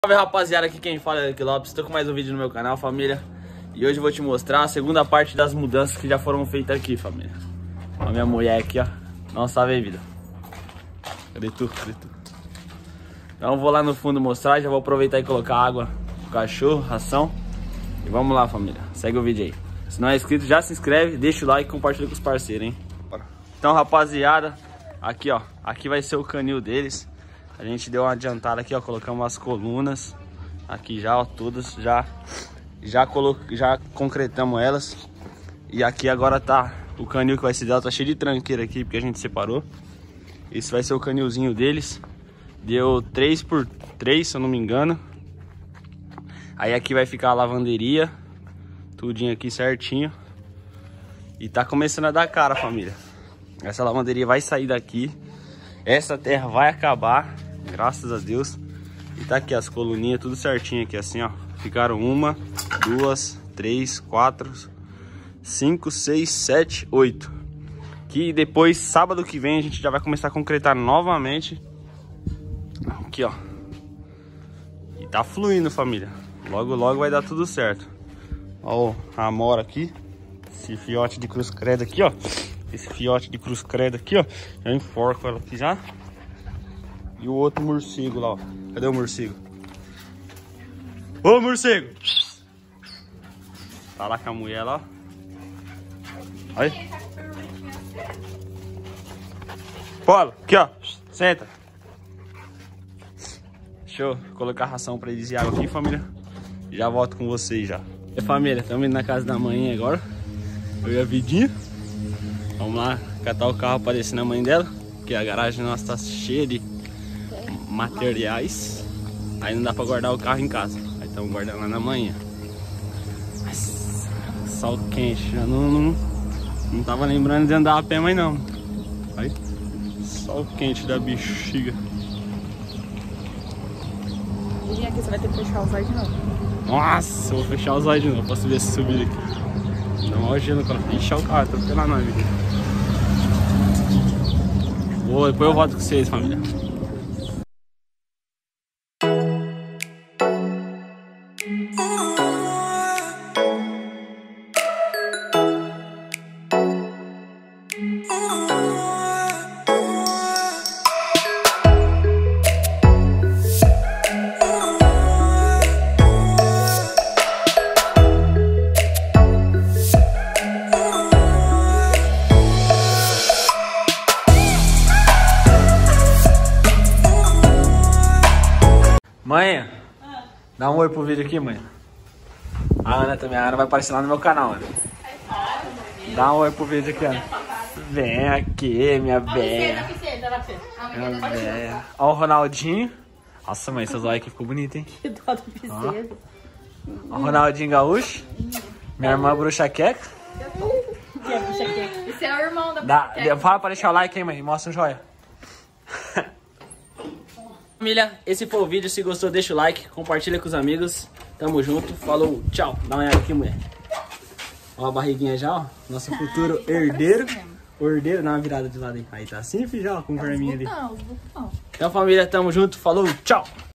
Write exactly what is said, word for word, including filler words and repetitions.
Salve rapaziada, aqui quem fala é Eric Lopes, estou com mais um vídeo no meu canal, família. E hoje eu vou te mostrar a segunda parte das mudanças que já foram feitas aqui, família. A minha mulher aqui, ó, não sabe a vida. Cadê tu? Cadê tu? Então eu vou lá no fundo mostrar, já vou aproveitar e colocar água pro cachorro, ração. E vamos lá, família, segue o vídeo aí. Se não é inscrito, já se inscreve, deixa o like e compartilha com os parceiros, hein. Bora. Então rapaziada, aqui ó, aqui vai ser o canil deles. A gente deu uma adiantada aqui, ó, colocamos as colunas aqui já, ó, todas já já colo... já concretamos elas. E aqui agora tá o canil que vai ser dela, tá cheio de tranqueira aqui porque a gente separou. Esse vai ser o canilzinho deles. Deu três por três, se eu não me engano. Aí aqui vai ficar a lavanderia, tudinho aqui certinho. E tá começando a dar cara, família. Essa lavanderia vai sair daqui. Essa terra vai acabar, graças a Deus. E tá aqui as coluninhas, tudo certinho aqui assim, ó. Ficaram uma, duas, três, quatro, cinco, seis, sete, oito. Que depois, sábado que vem, a gente já vai começar a concretar novamente. Aqui, ó. E tá fluindo, família. Logo, logo vai dar tudo certo. Ó a amora aqui. Esse fiote de cruz credo aqui, ó. Esse fiote de cruz credo aqui, ó. Já enforco ela aqui já. E o outro morcego lá, ó. Cadê o morcego? Ô, morcego! Tá lá com a mulher lá, ó. Aí. Polo, aqui, ó. Senta. Deixa eu colocar a ração pra eles e água aqui, família. Já volto com vocês já. E família, estamos indo na casa da mãe agora. Eu e a Vidinha. Vamos lá catar o carro para descer na mãe dela, porque a garagem nossa tá cheia de materiais. Aí não dá para guardar o carro em casa. Aí estamos guardando lá na manhã. Mas, sol quente, já não, não, não tava lembrando de andar a pé mais não. Aí, sol quente da bexiga. E aqui você vai ter que fechar os olhos de novo. Nossa, eu vou fechar os olhos de novo pra subir se subir aqui. Dá uma gelo quando fechar o carro, atropelar nós aqui. Vou, depois eu volto com vocês, família. Mãe, ah. Dá um oi pro vídeo aqui, mãe. A Ana também, a Ana vai aparecer lá no meu canal, Ana. Dá um oi pro vídeo aqui, Ana. Vem aqui, minha véia. Minha véia. Ó o Ronaldinho. Nossa, mãe, seus olhos aqui ficou bonito, hein? Que dó do piseiro. Ó o Ronaldinho Gaúcho. Minha irmã Bruxa Queca. Que é Bruxa Queca? Esse é o irmão da Bruxa Queca. Fala pra deixar o like, hein, mãe. Mostra um joia. Família, esse foi o vídeo. Se gostou, deixa o like, compartilha com os amigos. Tamo junto, falou, tchau. Dá uma olhada aqui, mulher. Ó a barriguinha já, ó. Nosso futuro herdeiro. O herdeiro, dá uma virada de lado aí. Aí tá assim, filho, já, ó, com o verminho ali. Então, família, tamo junto, falou, tchau.